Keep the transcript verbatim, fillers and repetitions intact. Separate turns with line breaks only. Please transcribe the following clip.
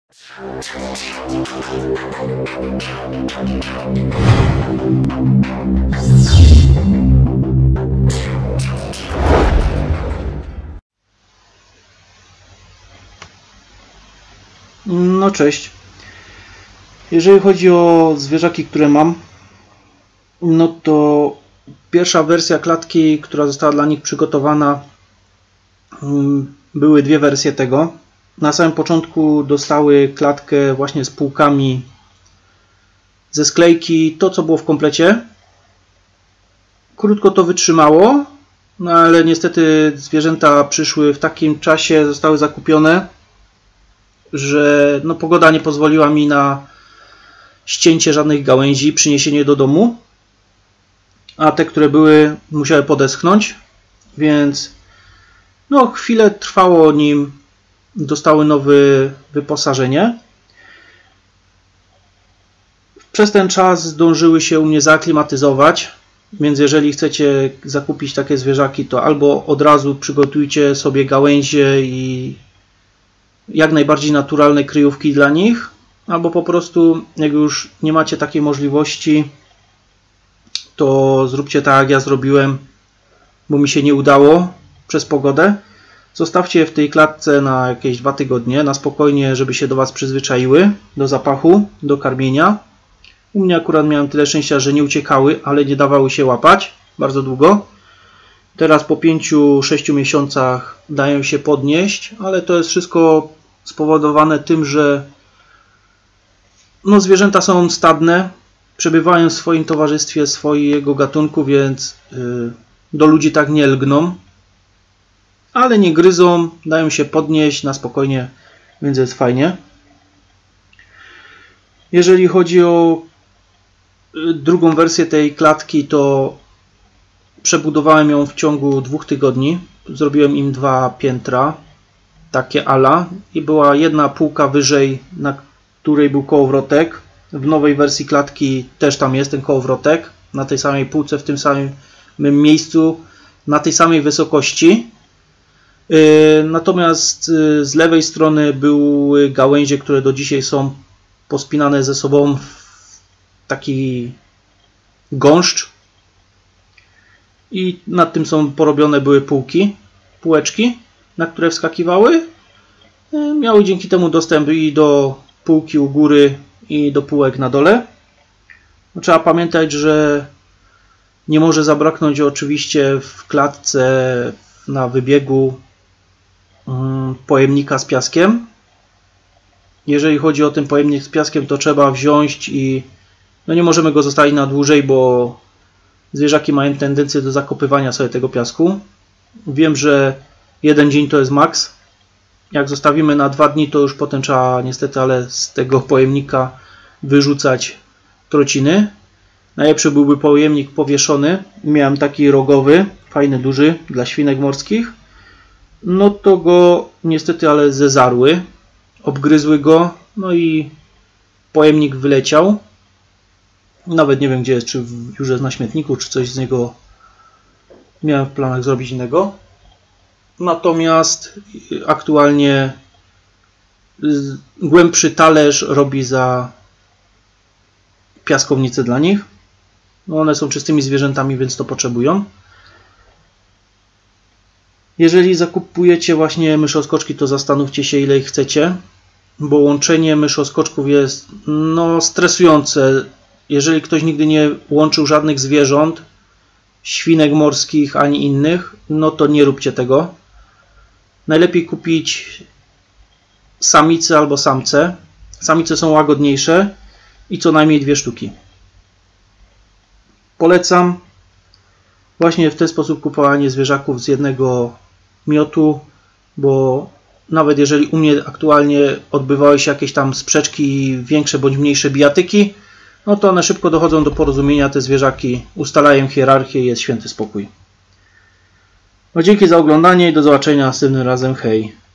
No cześć. Jeżeli chodzi o zwierzaki, które mam, no to pierwsza wersja klatki, która została dla nich przygotowana, były dwie wersje tego. Na samym początku dostały klatkę właśnie z półkami ze sklejki, to co było w komplecie. Krótko to wytrzymało, no ale niestety zwierzęta przyszły w takim czasie, zostały zakupione, że no, pogoda nie pozwoliła mi na ścięcie żadnych gałęzi, przyniesienie do domu, a te, które były, musiały podeschnąć, więc no, chwilę trwało, nim dostały nowe wyposażenie. Przez ten czas zdążyły się u mnie zaaklimatyzować, więc jeżeli chcecie zakupić takie zwierzaki, to albo od razu przygotujcie sobie gałęzie i jak najbardziej naturalne kryjówki dla nich, albo po prostu, jak już nie macie takiej możliwości, to zróbcie tak, jak ja zrobiłem, bo mi się nie udało przez pogodę. Zostawcie je w tej klatce na jakieś dwa tygodnie, na spokojnie, żeby się do Was przyzwyczaiły, do zapachu, do karmienia. U mnie akurat miałem tyle szczęścia, że nie uciekały, ale nie dawały się łapać bardzo długo. Teraz po pięciu sześciu miesiącach dają się podnieść, ale to jest wszystko spowodowane tym, że no, zwierzęta są stadne, przebywają w swoim towarzystwie, swojego gatunku, więc yy, do ludzi tak nie lgną, ale nie gryzą, dają się podnieść na spokojnie, więc jest fajnie. Jeżeli chodzi o drugą wersję tej klatki, to przebudowałem ją w ciągu dwóch tygodni. Zrobiłem im dwa piętra, takie ala, i była jedna półka wyżej, na której był kołowrotek. W nowej wersji klatki też tam jest ten kołowrotek, na tej samej półce, w tym samym miejscu, na tej samej wysokości. Natomiast z lewej strony były gałęzie, które do dzisiaj są pospinane ze sobą w taki gąszcz, i nad tym są porobione były półki, półeczki, na które wskakiwały. Miały dzięki temu dostęp i do półki u góry, i do półek na dole. Trzeba pamiętać, że nie może zabraknąć oczywiście w klatce na wybiegu pojemnika z piaskiem. Jeżeli chodzi o ten pojemnik z piaskiem, to trzeba wziąć i no nie możemy go zostawić na dłużej, bo zwierzaki mają tendencję do zakopywania sobie tego piasku. Wiem, że jeden dzień to jest maks. Jak zostawimy na dwa dni, to już potem trzeba niestety, ale z tego pojemnika wyrzucać trociny. Najlepszy byłby pojemnik powieszony. Miałem taki rogowy, fajny, duży, dla świnek morskich. No to go niestety, ale zezarły, obgryzły go, no i pojemnik wyleciał. Nawet nie wiem, gdzie jest, czy już jest na śmietniku, czy coś z niego miałem w planach zrobić innego. Natomiast aktualnie głębszy talerz robi za piaskownicę dla nich. No one są czystymi zwierzętami, więc to potrzebują. Jeżeli zakupujecie właśnie myszoskoczki, to zastanówcie się, ile ich chcecie, bo łączenie myszoskoczków jest no, stresujące. Jeżeli ktoś nigdy nie łączył żadnych zwierząt, świnek morskich ani innych, no to nie róbcie tego. Najlepiej kupić samice albo samce. Samice są łagodniejsze i co najmniej dwie sztuki. Polecam właśnie w ten sposób kupowanie zwierzaków z jednego miotu, bo nawet jeżeli u mnie aktualnie odbywały się jakieś tam sprzeczki, większe bądź mniejsze bijatyki, no to one szybko dochodzą do porozumienia, te zwierzaki ustalają hierarchię i jest święty spokój. No dzięki za oglądanie i do zobaczenia następnym razem. Hej!